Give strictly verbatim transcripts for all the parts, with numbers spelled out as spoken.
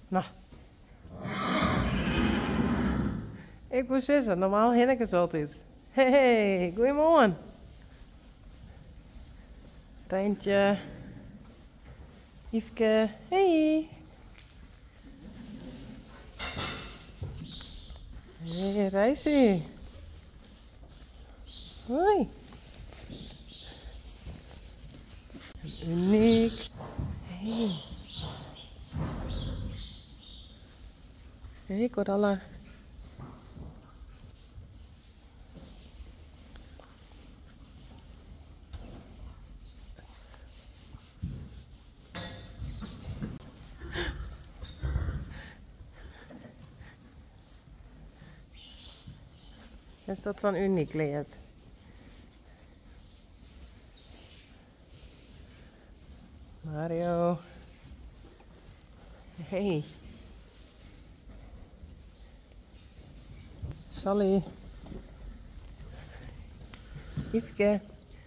Nou. Ik moet zitten, normaal hin ik het altijd. Hey, hey, goeiemorgen. Rijntje. Yveske, hey. Hey, Rijsie. Hoi. Uniek. Hey. Hey, Coralla. Is dat van Uniek leert? Mario. Hey. Sally. Yveske.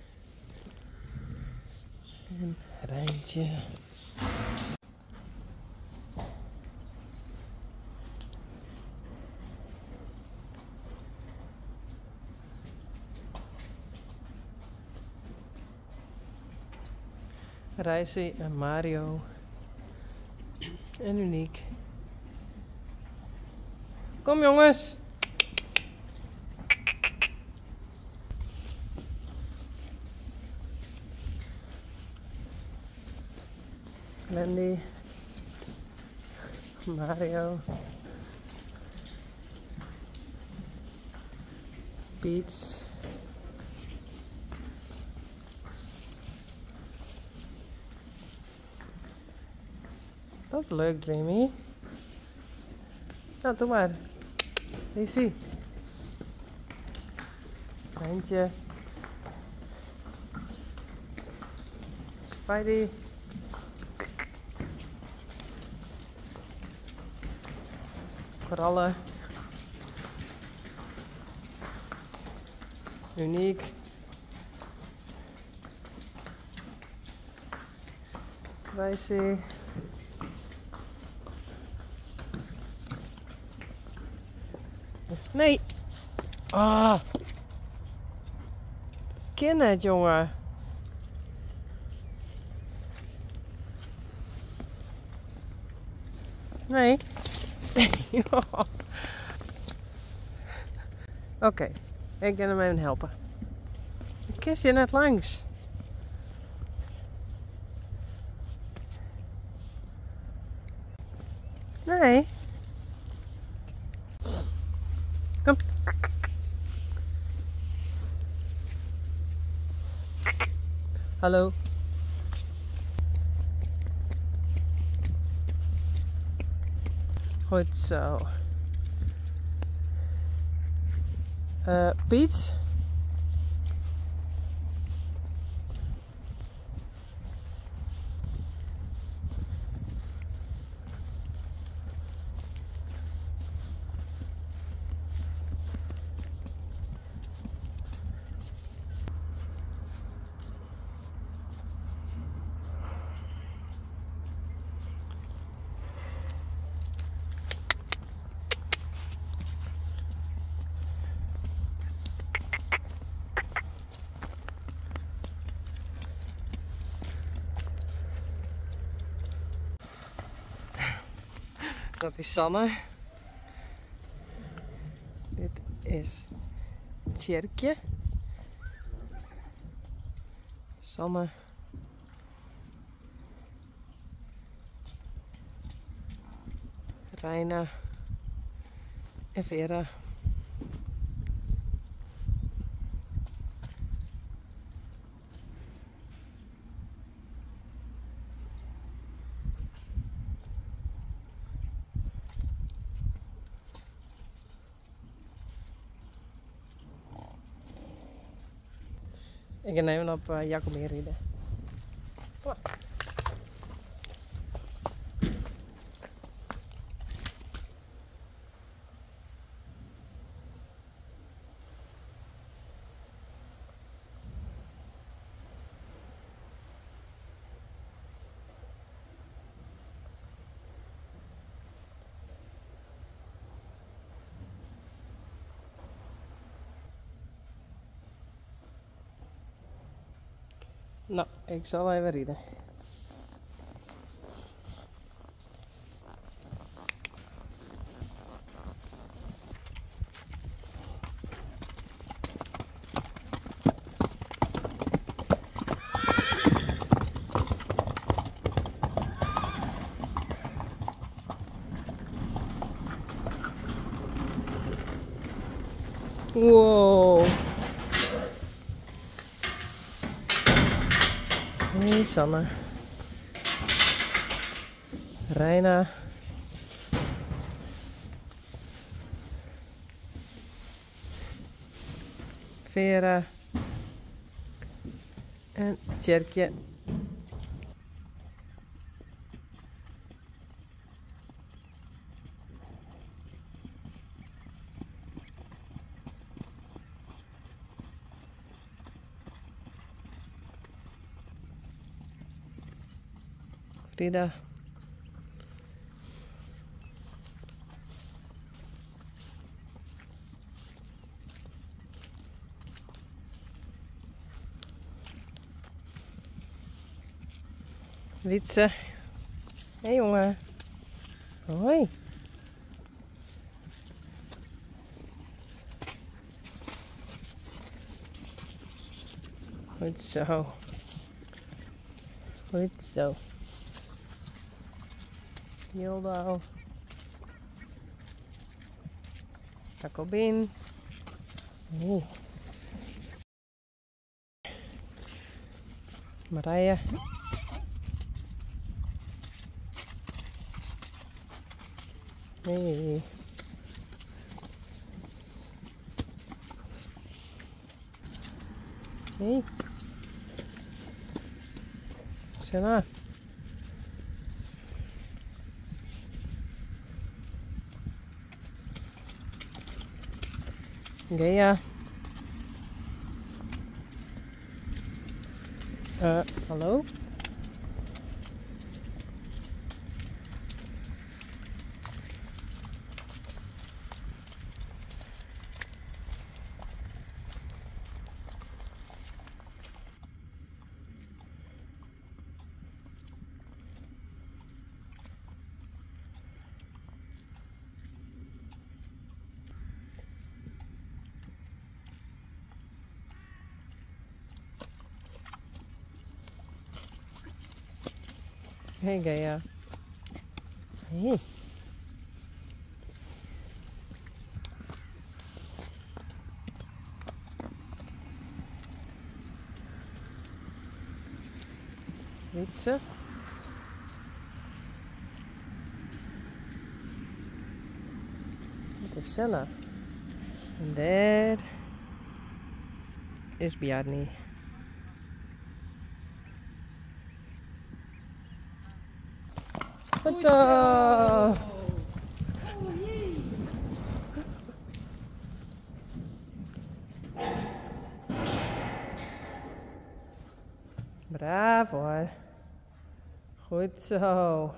En Rijntje. Rijsie en Mario. En Uniek. Kom jongens. Landy. Mario. Piet. Dat is leuk, Dreamy. Nou, doe maar. Lizzie. Eindje. Spidey. Korallen. Uniek. Rijsie. Nee. Ah. Ken het, jongen. Nee. Oké, okay. Ik ga hem even helpen. Ik kies je net langs. Nee. Kom. Hallo. Goed zo. Uh, Piet. Dat is Sanne. Dit is Tjerkje. Sanne. Reina. En Vera. Ik ga even op uh, Jacco meer rijden. Kom maar. Nou, ik zal even rieden. Wow. Hey Sanne. Reina. Vera. En Tjerkje. Frida. Wietse. Hé hey, jongen. Hoi. Goed zo. Goed zo. Hildo. Jacobin. Hey. Marije. Hey. Hey. Senna. Gea. Uh, hallo? Hey Gaia. Hey. Wietse. Dat is Senna. En daar is Bjarni. Goed zo! Bravo hoor. Goed zo.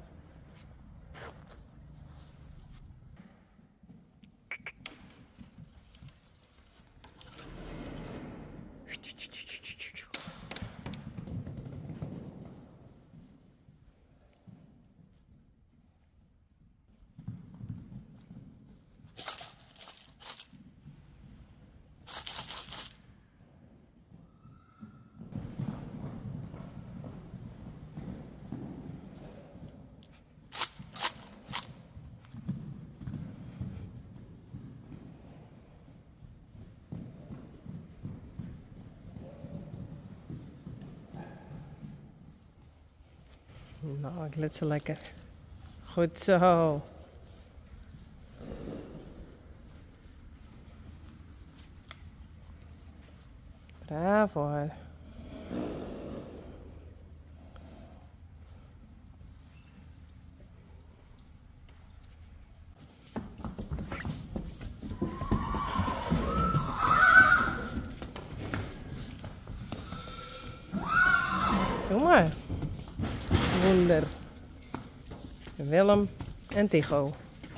Nou, ik let ze lekker. Goed zo. Bravo hoor. Doe maar. Wonder. Willem en Tycho.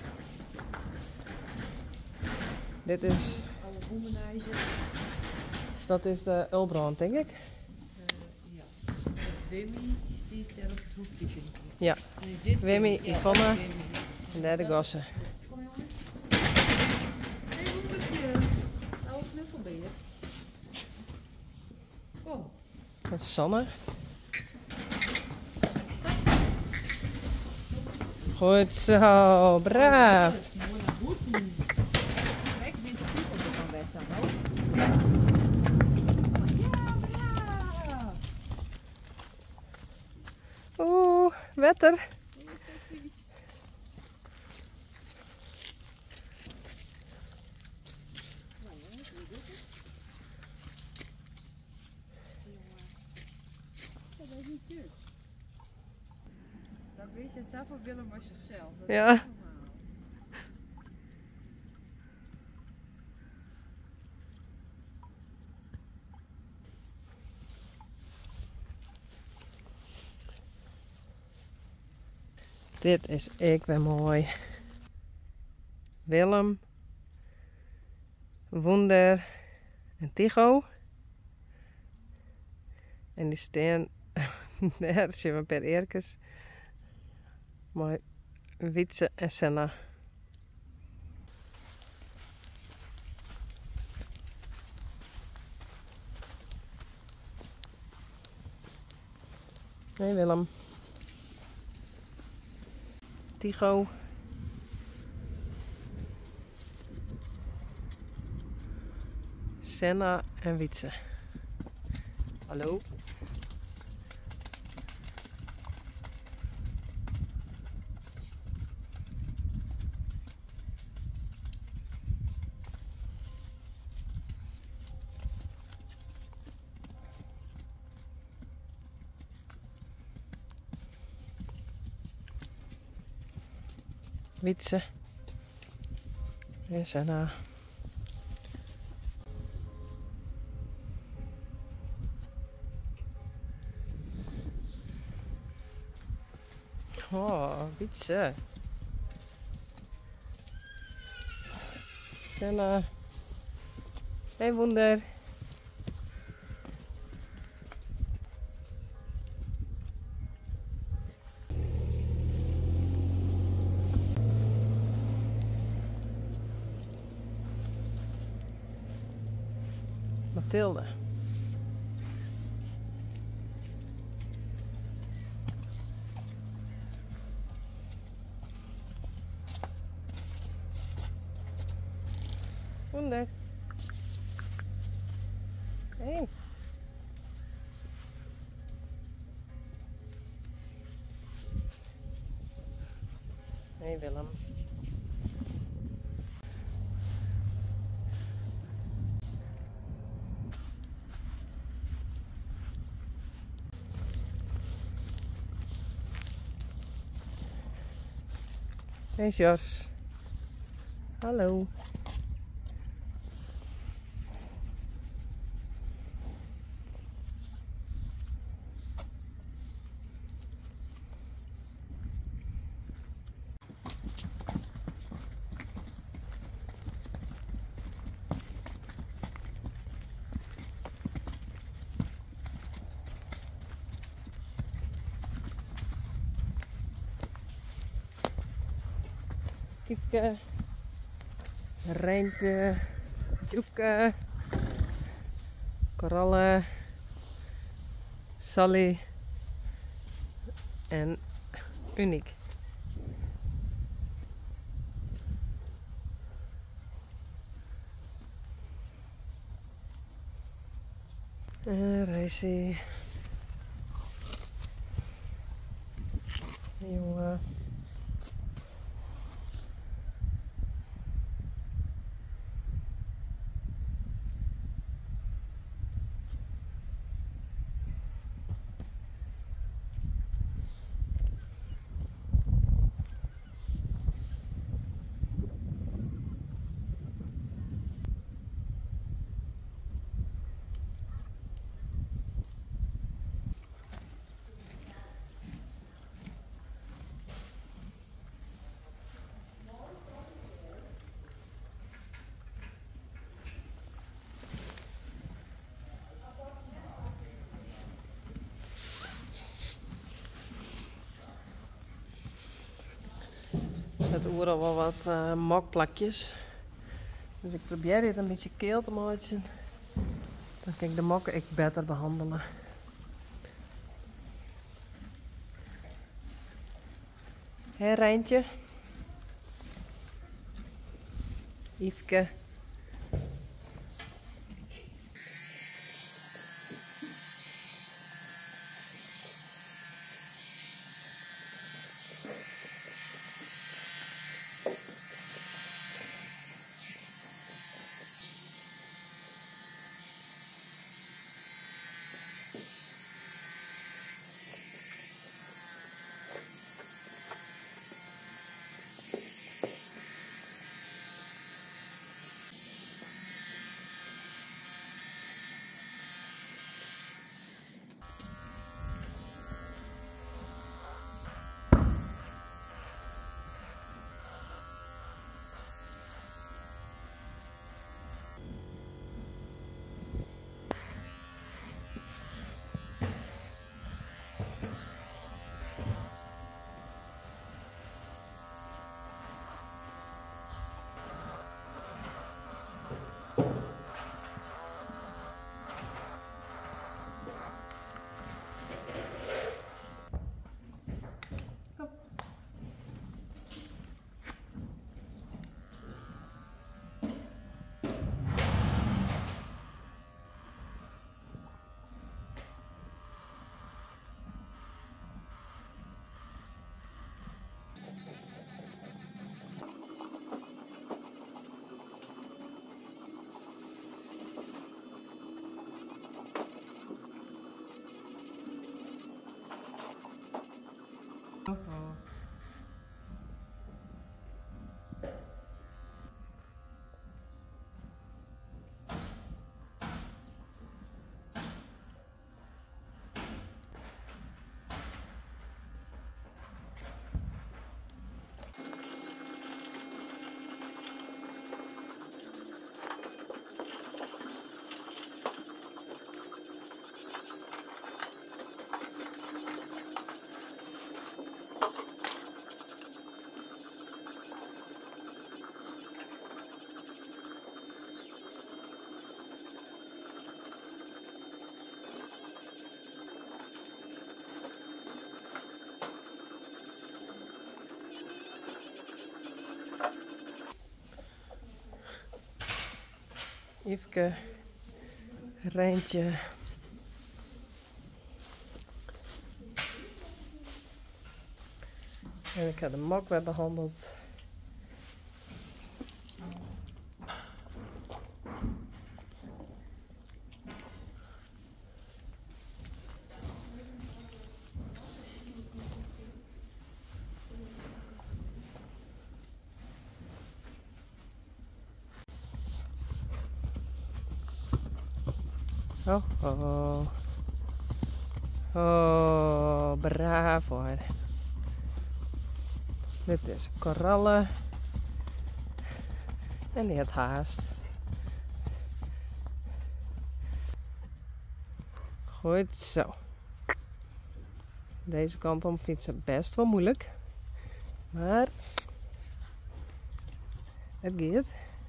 Dit is... Alle womanizer. Dat is de Ulbrand, denk ik. Uh, Wimmy staat daar op het hoekje, denk ik. Ja. Nee, dit Wimmy, ja, Yvonne Wimmy. en daar de gossen. Kom jongens. Hé, hoe heb je oude knuffelbeer? Kom. Dat is Sanne. Goed zo, braaf. Mooi naar voeten. Kijk, deze piepel er van best aan, hoor. Ja, braaf. Oeh, wetter. Dan weet je het zelf op Willem was zichzelf. Dat Ja. is niet normaal. Dit is ik weer mooi. Willem, Wunder en Tycho. En die staan daar zien we per eerkes. Maar Wietse en Senna. Nee, Willem. Tycho. Senna en Wietse. Hallo. Wietse en Senna. Oh, Wietse. Senna. Hey, Wunder. Mathilde. Wunder. Hey. Hey Willem. Hey Jos. Hallo. Kiefke, Rijntje, Joeke, Coralle, Sally en Uniek. En Racy. Jongen. Het oer al wel wat uh, mokplakjes. Dus ik probeer dit een beetje keel te maken. Dan kan ik de mokken ik beter behandelen. Hé Rijntje. Yveske. Yveske, Rijntje. En ik heb de mok weer behandeld. Oh, oh. Oh, braaf hoor. Dit is korallen. En die heeft haast. Goed zo. Deze kant om fietsen best wel moeilijk. Maar het gaat.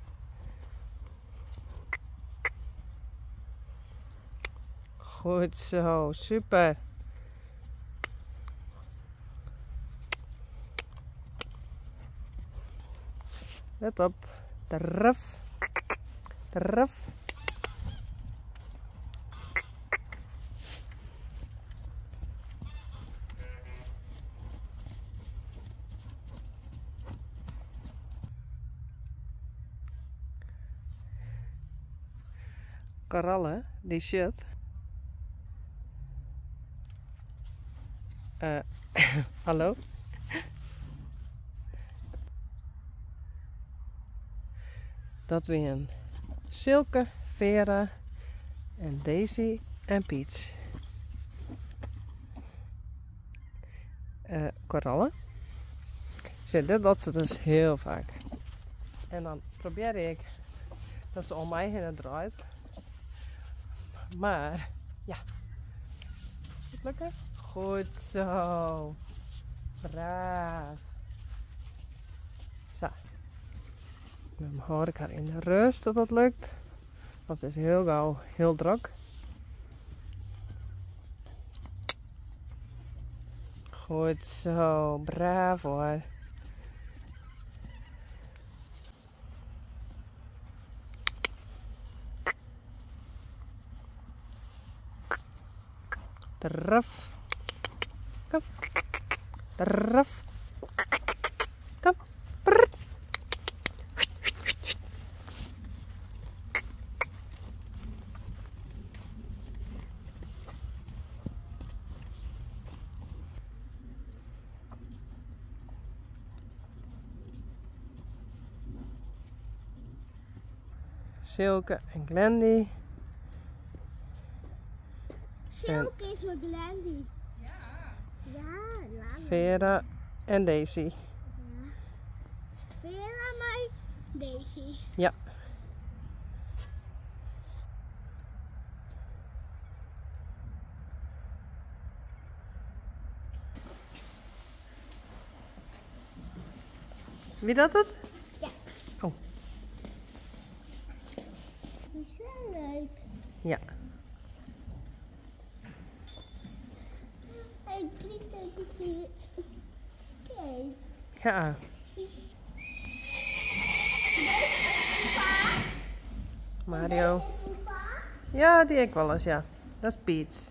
Goed zo, super. Let op. Draf. Draf. Korallen, die shit. Uh, hallo? Dat weer Silke, Vera en Daisy en Piet. Uh, korallen. Zit dit dat ze dus heel vaak. En dan probeer ik dat ze om mij heen draait. Maar ja. Is het lukken? Goed zo. Braaf. Dan houd ik haar in de rust dat dat lukt. Want het is heel gauw heel druk. Goed zo, braaf hoor. Draf. Kom. Draf. Kom. Brrr. Silke en Glendy. Silke is voor Glendy. Ja. Ja, laat Vera en Daisy. Ja. Vera, mij, Daisy. Ja. Wie dat het? Ja. Oh. Die is zo leuk. Ja. Hij klinkt ook iets hier. Kijk. Ja. Mario. Ja, die ik wel eens, ja. Dat is Piet.